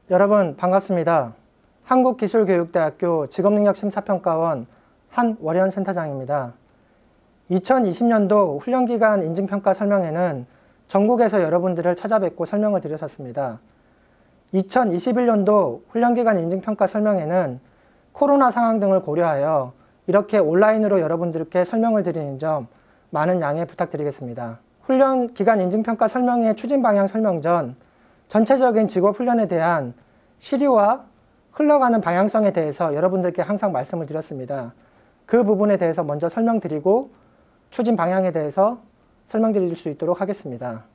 여러분 반갑습니다. 한국기술교육대학교 직업능력심사평가원 한월현 센터장입니다. 2020년도 훈련기간 인증평가 설명회는 전국에서 여러분들을 찾아뵙고 설명을 드렸었습니다. 2021년도 훈련기간 인증평가 설명회는 코로나 상황 등을 고려하여 이렇게 온라인으로 여러분들께 설명을 드리는 점 많은 양해 부탁드리겠습니다. 훈련기간 인증평가 설명회 추진 방향 설명 전 전체적인 직업훈련에 대한 시류와 흘러가는 방향성에 대해서 여러분들께 항상 말씀을 드렸습니다. 그 부분에 대해서 먼저 설명드리고 추진 방향에 대해서 설명드릴 수 있도록 하겠습니다.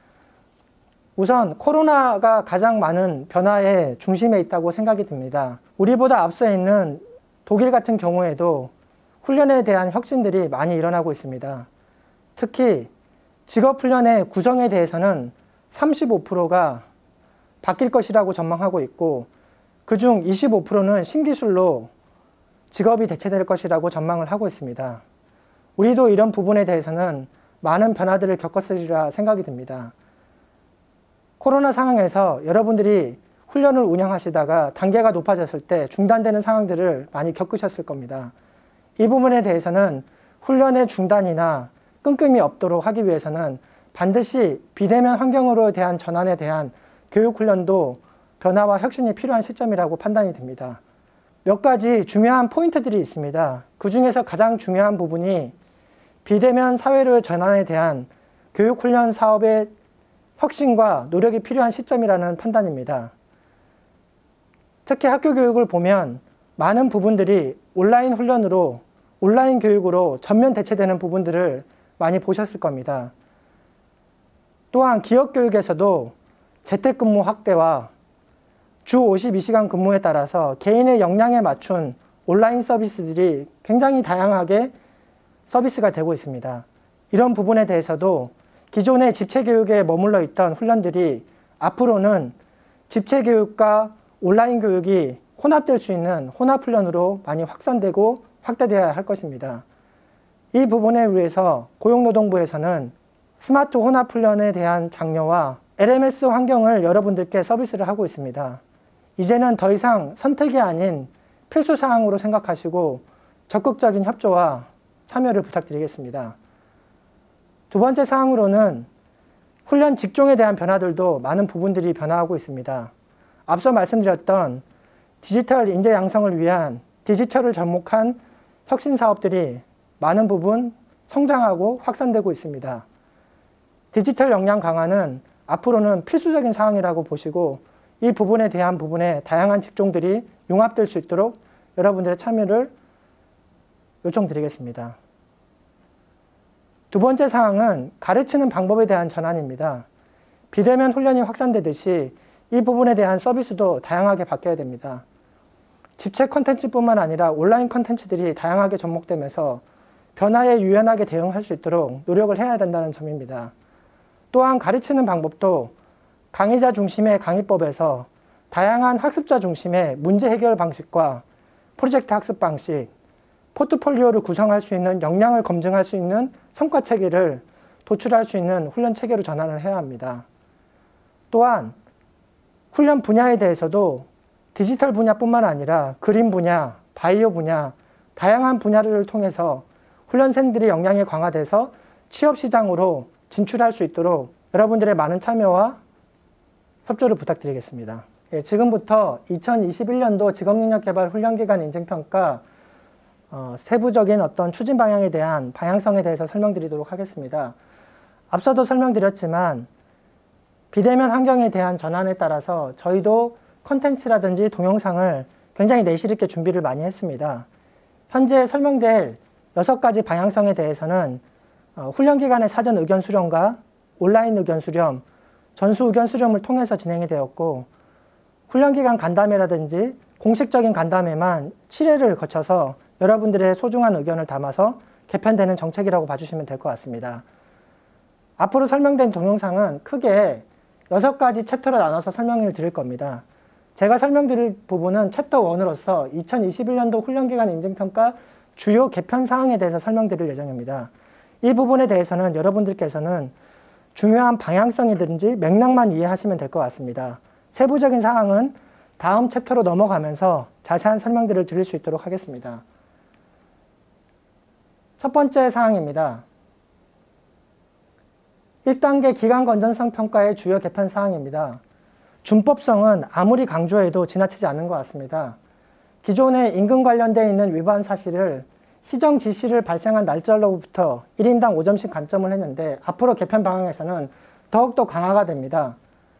우선 코로나가 가장 많은 변화의 중심에 있다고 생각이 듭니다. 우리보다 앞서 있는 독일 같은 경우에도 훈련에 대한 혁신들이 많이 일어나고 있습니다. 특히 직업훈련의 구성에 대해서는 35%가 바뀔 것이라고 전망하고 있고 그중 25%는 신기술로 직업이 대체될 것이라고 전망을 하고 있습니다. 우리도 이런 부분에 대해서는 많은 변화들을 겪었으리라 생각이 듭니다. 코로나 상황에서 여러분들이 훈련을 운영하시다가 단계가 높아졌을 때 중단되는 상황들을 많이 겪으셨을 겁니다. 이 부분에 대해서는 훈련의 중단이나 끊김이 없도록 하기 위해서는 반드시 비대면 환경으로 대한 전환에 대한 교육훈련도 변화와 혁신이 필요한 시점이라고 판단이 됩니다. 몇 가지 중요한 포인트들이 있습니다. 그 중에서 가장 중요한 부분이 비대면 사회로의 전환에 대한 교육훈련 사업의 혁신과 노력이 필요한 시점이라는 판단입니다. 특히 학교 교육을 보면 많은 부분들이 온라인 훈련으로, 온라인 교육으로 전면 대체되는 부분들을 많이 보셨을 겁니다. 또한 기업 교육에서도 재택근무 확대와 주 52시간 근무에 따라서 개인의 역량에 맞춘 온라인 서비스들이 굉장히 다양하게 서비스가 되고 있습니다. 이런 부분에 대해서도 기존의 집체교육에 머물러 있던 훈련들이 앞으로는 집체교육과 온라인 교육이 혼합될 수 있는 혼합훈련으로 많이 확산되고 확대되어야 할 것입니다. 이 부분에 의해서 고용노동부에서는 스마트 혼합훈련에 대한 장려와 LMS 환경을 여러분들께 서비스를 하고 있습니다. 이제는 더 이상 선택이 아닌 필수사항으로 생각하시고 적극적인 협조와 참여를 부탁드리겠습니다. 두 번째 사항으로는 훈련 직종에 대한 변화들도 많은 부분들이 변화하고 있습니다. 앞서 말씀드렸던 디지털 인재 양성을 위한 디지털을 접목한 혁신 사업들이 많은 부분 성장하고 확산되고 있습니다. 디지털 역량 강화는 앞으로는 필수적인 사항이라고 보시고 이 부분에 대한 부분에 다양한 직종들이 융합될 수 있도록 여러분들의 참여를 요청드리겠습니다. 두 번째 사항은 가르치는 방법에 대한 전환입니다. 비대면 훈련이 확산되듯이 이 부분에 대한 서비스도 다양하게 바뀌어야 됩니다. 집체 컨텐츠뿐만 아니라 온라인 컨텐츠들이 다양하게 접목되면서 변화에 유연하게 대응할 수 있도록 노력을 해야 된다는 점입니다. 또한 가르치는 방법도 강의자 중심의 강의법에서 다양한 학습자 중심의 문제 해결 방식과 프로젝트 학습 방식, 포트폴리오를 구성할 수 있는 역량을 검증할 수 있는 성과 체계를 도출할 수 있는 훈련 체계로 전환을 해야 합니다. 또한 훈련 분야에 대해서도 디지털 분야뿐만 아니라 그림 분야, 바이오 분야, 다양한 분야를 통해서 훈련생들의 역량이 강화돼서 취업 시장으로 진출할 수 있도록 여러분들의 많은 참여와 협조를 부탁드리겠습니다. 지금부터 2021년도 직업능력개발 훈련기간 인증평가 세부적인 어떤 추진 방향에 대한 방향성에 대해서 설명드리도록 하겠습니다. 앞서도 설명드렸지만 비대면 환경에 대한 전환에 따라서 저희도 컨텐츠라든지 동영상을 굉장히 내실 있게 준비를 많이 했습니다. 현재 설명될 6가지 방향성에 대해서는 훈련기간의 사전 의견 수렴과 온라인 의견 수렴, 전수 의견 수렴을 통해서 진행이 되었고 훈련기간 간담회라든지 공식적인 간담회만 7회를 거쳐서 여러분들의 소중한 의견을 담아서 개편되는 정책이라고 봐주시면 될 것 같습니다. 앞으로 설명된 동영상은 크게 6가지 챕터로 나눠서 설명을 드릴 겁니다. 제가 설명드릴 부분은 챕터 1으로서 2021년도 훈련기간 인증평가 주요 개편 사항에 대해서 설명드릴 예정입니다. 이 부분에 대해서는 여러분들께서는 중요한 방향성이든지 맥락만 이해하시면 될 것 같습니다. 세부적인 사항은 다음 챕터로 넘어가면서 자세한 설명들을 드릴 수 있도록 하겠습니다. 첫 번째 사항입니다. 1단계 기간 건전성 평가의 주요 개편 사항입니다. 준법성은 아무리 강조해도 지나치지 않는 것 같습니다. 기존에 임금 관련되어 있는 위반 사실을 시정 지시를 발생한 날짜로부터 1인당 5점씩 감점을 했는데 앞으로 개편 방향에서는 더욱더 강화가 됩니다.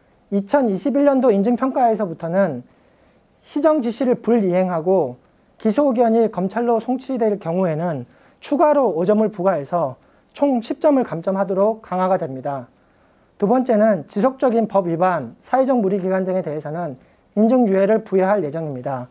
2021년도 인증평가에서부터는 시정 지시를 불이행하고 기소 의견이 검찰로 송치될 경우에는 추가로 5점을 부과해서 총 10점을 감점하도록 강화가 됩니다. 두 번째는 지속적인 법 위반, 사회적 무리기간 등에 대해서는 인증유예를 부여할 예정입니다.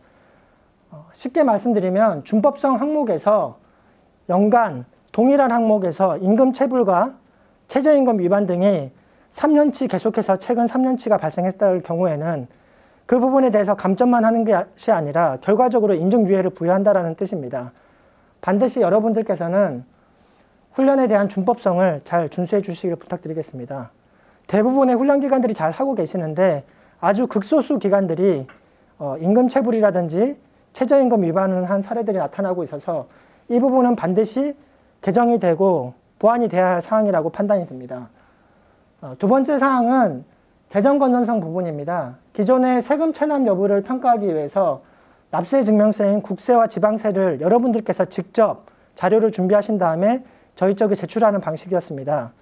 쉽게 말씀드리면 준법성 항목에서 연간 동일한 항목에서 임금 체불과 최저임금 위반 등이 3년치 계속해서 최근 3년치가 발생했을 경우에는 그 부분에 대해서 감점만 하는 것이 아니라 결과적으로 인증유예를 부여한다는 뜻입니다. 반드시 여러분들께서는 훈련에 대한 준법성을 잘 준수해 주시길 부탁드리겠습니다. 대부분의 훈련기관들이 잘 하고 계시는데 아주 극소수 기관들이 임금 체불이라든지 최저임금 위반을 한 사례들이 나타나고 있어서 이 부분은 반드시 개정이 되고 보완이 돼야 할 사항이라고 판단이 듭니다. 두 번째 사항은 재정 건전성 부분입니다. 기존의 세금 체납 여부를 평가하기 위해서 납세 증명서인 국세와 지방세를 여러분들께서 직접 자료를 준비하신 다음에 저희 쪽에 제출하는 방식이었습니다.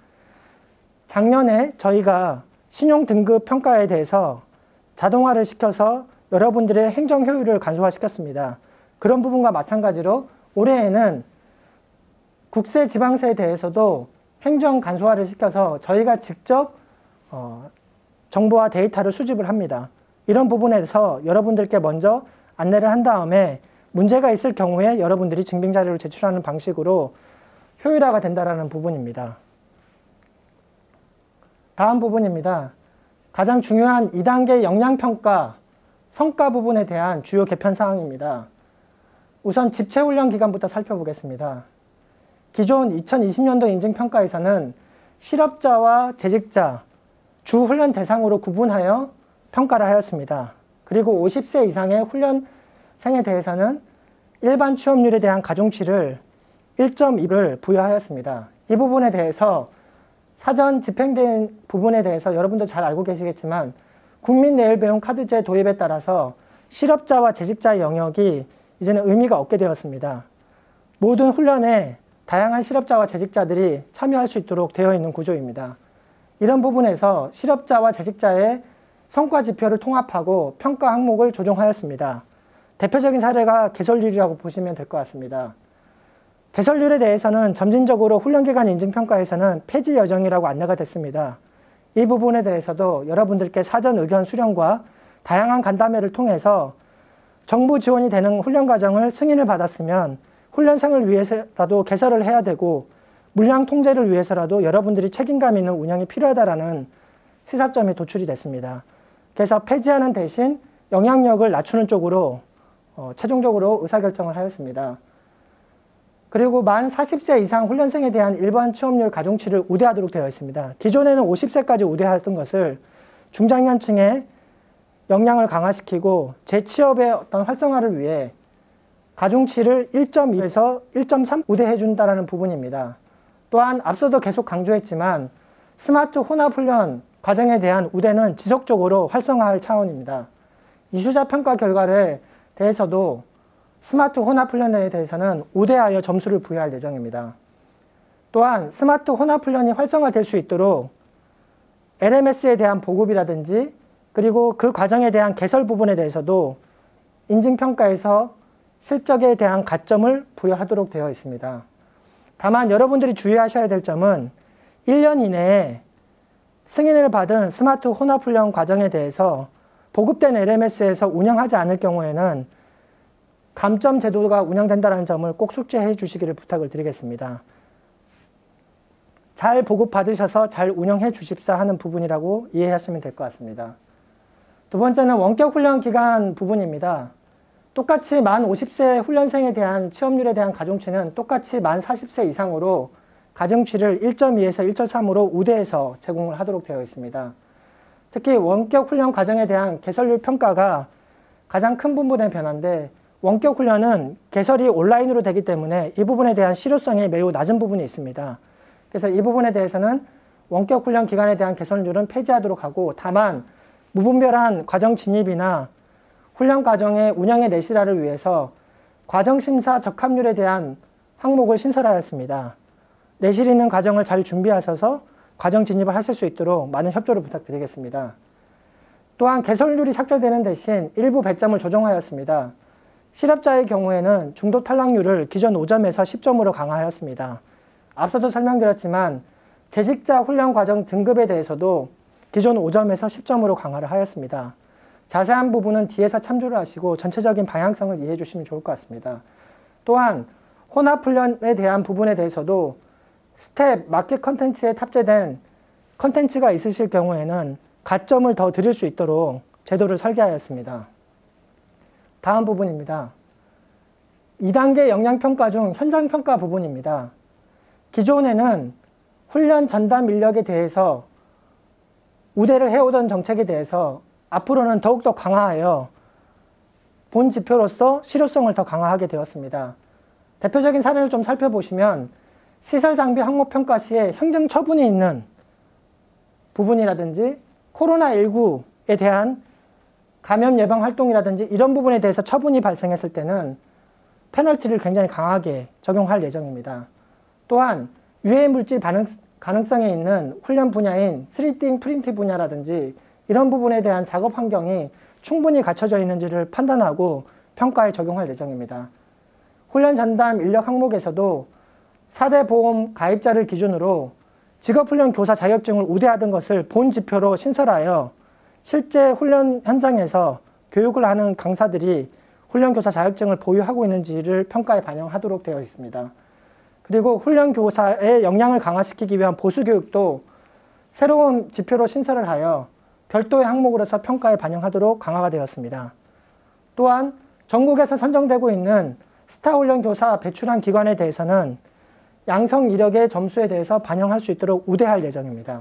작년에 저희가 신용 등급 평가에 대해서 자동화를 시켜서 여러분들의 행정 효율을 간소화시켰습니다. 그런 부분과 마찬가지로 올해에는 국세, 지방세에 대해서도 행정 간소화를 시켜서 저희가 직접 정보와 데이터를 수집을 합니다. 이런 부분에서 여러분들께 먼저 안내를 한 다음에 문제가 있을 경우에 여러분들이 증빙자료를 제출하는 방식으로 효율화가 된다는 부분입니다. 다음 부분입니다. 가장 중요한 2단계 역량평가 성과 부분에 대한 주요 개편 사항입니다. 우선 집체훈련 기간부터 살펴보겠습니다. 기존 2020년도 인증평가에서는 실업자와 재직자, 주훈련 대상으로 구분하여 평가를 하였습니다. 그리고 50세 이상의 훈련생에 대해서는 일반 취업률에 대한 가중치를 1.2를 부여하였습니다. 이 부분에 대해서 사전 집행된 부분에 대해서 여러분도 잘 알고 계시겠지만 국민내일배움 카드제 도입에 따라서 실업자와 재직자의 영역이 이제는 의미가 없게 되었습니다. 모든 훈련에 다양한 실업자와 재직자들이 참여할 수 있도록 되어 있는 구조입니다. 이런 부분에서 실업자와 재직자의 성과 지표를 통합하고 평가 항목을 조정하였습니다. 대표적인 사례가 개설률이라고 보시면 될 것 같습니다. 개설률에 대해서는 점진적으로 훈련기간 인증평가에서는 폐지 예정이라고 안내가 됐습니다. 이 부분에 대해서도 여러분들께 사전 의견 수렴과 다양한 간담회를 통해서 정부 지원이 되는 훈련 과정을 승인을 받았으면 훈련생을 위해서라도 개설을 해야 되고 물량 통제를 위해서라도 여러분들이 책임감 있는 운영이 필요하다라는 시사점이 도출이 됐습니다. 그래서 폐지하는 대신 영향력을 낮추는 쪽으로 최종적으로 의사결정을 하였습니다. 그리고 만 40세 이상 훈련생에 대한 일반 취업률 가중치를 우대하도록 되어 있습니다. 기존에는 50세까지 우대하던 것을 중장년층의 역량을 강화시키고 재취업의 어떤 활성화를 위해 가중치를 1.2에서 1.3 우대해 준다는 부분입니다. 또한 앞서도 계속 강조했지만 스마트 혼합훈련 과정에 대한 우대는 지속적으로 활성화할 차원입니다. 이수자 평가 결과에 대해서도 스마트 혼합훈련에 대해서는 우대하여 점수를 부여할 예정입니다. 또한 스마트 혼합훈련이 활성화될 수 있도록 LMS에 대한 보급이라든지 그리고 그 과정에 대한 개설 부분에 대해서도 인증평가에서 실적에 대한 가점을 부여하도록 되어 있습니다. 다만 여러분들이 주의하셔야 될 점은 1년 이내에 승인을 받은 스마트 혼합훈련 과정에 대해서 보급된 LMS에서 운영하지 않을 경우에는 감점 제도가 운영된다는 점을 꼭 숙지해 주시기를 부탁을 드리겠습니다. 잘 보급받으셔서 잘 운영해 주십사 하는 부분이라고 이해하시면 될 것 같습니다. 두 번째는 원격 훈련 기간 부분입니다. 똑같이 만 50세 훈련생에 대한 취업률에 대한 가중치는 똑같이 만 40세 이상으로 가중치를 1.2에서 1.3으로 우대해서 제공을 하도록 되어 있습니다. 특히 원격 훈련 과정에 대한 개설률 평가가 가장 큰 부분의 변화인데, 원격 훈련은 개설이 온라인으로 되기 때문에 이 부분에 대한 실효성이 매우 낮은 부분이 있습니다. 그래서 이 부분에 대해서는 원격 훈련 기간에 대한 개설률은 폐지하도록 하고, 다만 무분별한 과정 진입이나 훈련 과정의 운영의 내실화를 위해서 과정심사 적합률에 대한 항목을 신설하였습니다. 내실 있는 과정을 잘 준비하셔서 과정 진입을 하실 수 있도록 많은 협조를 부탁드리겠습니다. 또한 개설률이 삭제되는 대신 일부 배점을 조정하였습니다. 실업자의 경우에는 중도 탈락률을 기존 5점에서 10점으로 강화하였습니다. 앞서도 설명드렸지만 재직자 훈련 과정 등급에 대해서도 기존 5점에서 10점으로 강화를 하였습니다. 자세한 부분은 뒤에서 참조를 하시고 전체적인 방향성을 이해해 주시면 좋을 것 같습니다. 또한 혼합훈련에 대한 부분에 대해서도 스텝 마켓 컨텐츠에 탑재된 컨텐츠가 있으실 경우에는 가점을 더 드릴 수 있도록 제도를 설계하였습니다. 다음 부분입니다. 2단계 역량평가 중 현장평가 부분입니다. 기존에는 훈련 전담 인력에 대해서 우대를 해오던 정책에 대해서 앞으로는 더욱더 강화하여 본 지표로서 실효성을 더 강화하게 되었습니다. 대표적인 사례를 좀 살펴보시면 시설 장비 항목 평가 시에 행정 처분이 있는 부분이라든지 코로나19에 대한 감염 예방 활동이라든지 이런 부분에 대해서 처분이 발생했을 때는 페널티를 굉장히 강하게 적용할 예정입니다. 또한 유해 물질 반응 가능성에 있는 훈련 분야인 3D 프린팅 분야라든지 이런 부분에 대한 작업 환경이 충분히 갖춰져 있는지를 판단하고 평가에 적용할 예정입니다. 훈련 전담 인력 항목에서도 4대 보험 가입자를 기준으로 직업훈련 교사 자격증을 우대하던 것을 본 지표로 신설하여 실제 훈련 현장에서 교육을 하는 강사들이 훈련교사 자격증을 보유하고 있는지를 평가에 반영하도록 되어 있습니다. 그리고 훈련교사의 역량을 강화시키기 위한 보수교육도 새로운 지표로 신설을 하여 별도의 항목으로서 평가에 반영하도록 강화가 되었습니다. 또한 전국에서 선정되고 있는 스타 훈련교사 배출한 기관에 대해서는 양성 이력의 점수에 대해서 반영할 수 있도록 우대할 예정입니다.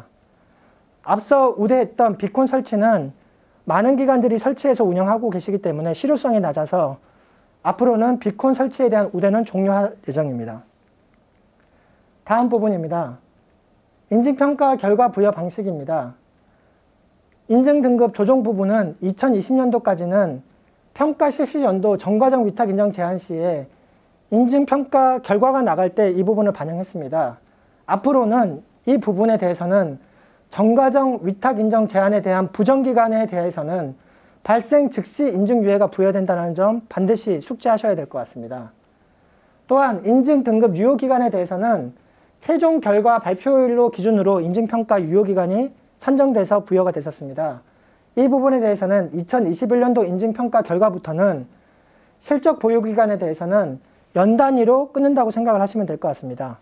앞서 우대했던 비콘 설치는 많은 기관들이 설치해서 운영하고 계시기 때문에 실효성이 낮아서 앞으로는 비콘 설치에 대한 우대는 종료할 예정입니다. 다음 부분입니다. 인증평가 결과 부여 방식입니다. 인증등급 조정 부분은 2020년도까지는 평가 실시 연도 전과정 위탁 인정 제한 시에 인증평가 결과가 나갈 때 이 부분을 반영했습니다. 앞으로는 이 부분에 대해서는 전과정 위탁 인정 제한에 대한 부정기간에 대해서는 발생 즉시 인증유예가 부여된다는 점 반드시 숙지하셔야 될 것 같습니다. 또한 인증등급 유효기간에 대해서는 최종 결과 발표일로 기준으로 인증평가 유효기간이 산정돼서 부여가 됐었습니다. 이 부분에 대해서는 2021년도 인증평가 결과부터는 실적 보유기간에 대해서는 연 단위로 끊는다고 생각을 하시면 될 것 같습니다.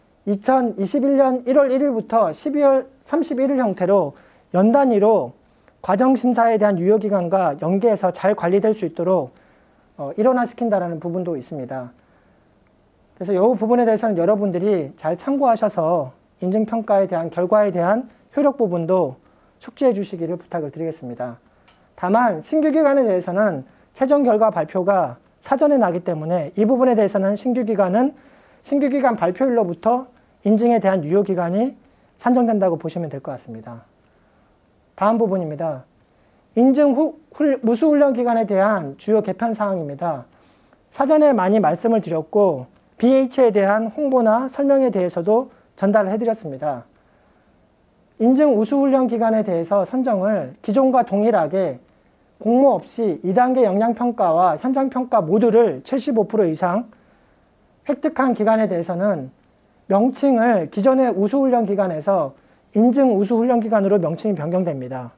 2021년 1월 1일부터 12월 31일 형태로 연 단위로 과정심사에 대한 유효기간과 연계해서 잘 관리될 수 있도록 일원화시킨다는 부분도 있습니다. 그래서 이 부분에 대해서는 여러분들이 잘 참고하셔서 인증평가에 대한 결과에 대한 효력 부분도 숙지해 주시기를 부탁을 드리겠습니다. 다만 신규 기간에 대해서는 최종 결과 발표가 사전에 나기 때문에 이 부분에 대해서는 신규 기간 발표일로부터 인증에 대한 유효기간이 산정된다고 보시면 될 것 같습니다. 다음 부분입니다. 인증 후 무수훈련 기간에 대한 주요 개편 사항입니다. 사전에 많이 말씀을 드렸고 BH에 대한 홍보나 설명에 대해서도 전달을 해드렸습니다. 인증 우수훈련 기간에 대해서 선정을 기존과 동일하게 공모 없이 2단계 역량평가와 현장평가 모두를 75% 이상 획득한 기간에 대해서는 명칭을 기존의 우수훈련 기간에서 인증 우수훈련 기간으로 명칭이 변경됩니다.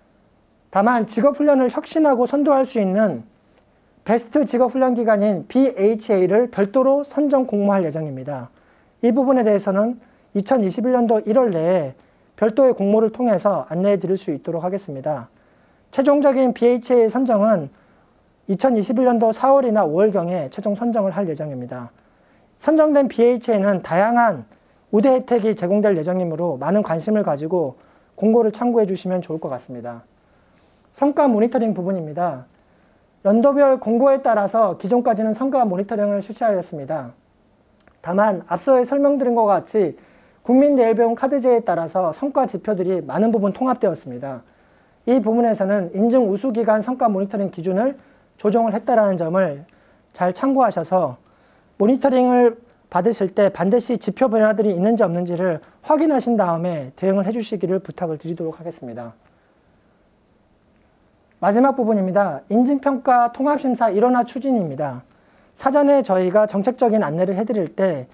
다만 직업훈련을 혁신하고 선도할 수 있는 베스트 직업훈련 기간인 BHA를 별도로 선정 공모할 예정입니다. 이 부분에 대해서는 2021년도 1월 내에 별도의 공모를 통해서 안내해 드릴 수 있도록 하겠습니다. 최종적인 BHA 선정은 2021년도 4월이나 5월경에 최종 선정을 할 예정입니다. 선정된 BHA는 다양한 우대 혜택이 제공될 예정이므로 많은 관심을 가지고 공고를 참고해 주시면 좋을 것 같습니다. 성과 모니터링 부분입니다. 연도별 공고에 따라서 기존까지는 성과 모니터링을 실시하였습니다. 다만 앞서 설명드린 것과 같이 국민내일배움 카드제에 따라서 성과 지표들이 많은 부분 통합되었습니다. 이 부분에서는 인증 우수기관 성과 모니터링 기준을 조정을 했다는 점을 잘 참고하셔서 모니터링을 받으실 때 반드시 지표 변화들이 있는지 없는지를 확인하신 다음에 대응을 해주시기를 부탁을 드리도록 하겠습니다. 마지막 부분입니다. 인증평가 통합심사 일원화 추진입니다. 사전에 저희가 정책적인 안내를 해드릴 때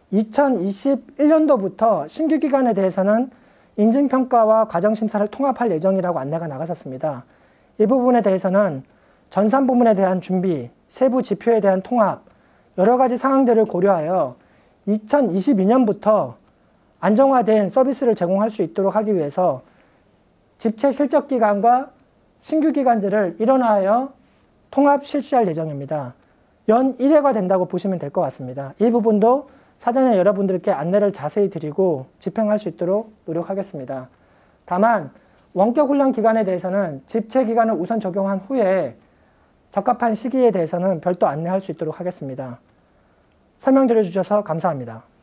2021년도부터 신규 기관에 대해서는 인증평가와 과정심사를 통합할 예정이라고 안내가 나갔었습니다. 이 부분에 대해서는 전산 부문에 대한 준비, 세부 지표에 대한 통합, 여러 가지 상황들을 고려하여 2022년부터 안정화된 서비스를 제공할 수 있도록 하기 위해서 집체 실적 기관과 신규 기관들을 일원화하여 통합 실시할 예정입니다. 연 1회가 된다고 보시면 될 것 같습니다. 이 부분도 사전에 여러분들께 안내를 자세히 드리고 집행할 수 있도록 노력하겠습니다. 다만 원격 훈련 기간에 대해서는 집체 기간을 우선 적용한 후에 적합한 시기에 대해서는 별도 안내할 수 있도록 하겠습니다. 설명드려 주셔서 감사합니다.